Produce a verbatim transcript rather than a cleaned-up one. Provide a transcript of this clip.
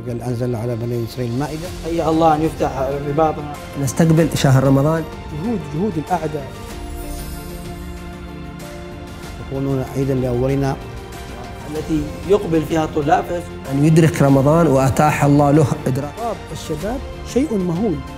قال أنزل على بني إسرائيل المائدة. هيا الله أن يفتح رباطنا، نستقبل شهر رمضان. جهود جهود الأعداء يكونون عيدا لأولنا التي يقبل فيها الطلاب أن يدرك رمضان وأتاح الله له إدراك. الشباب شيء مهول.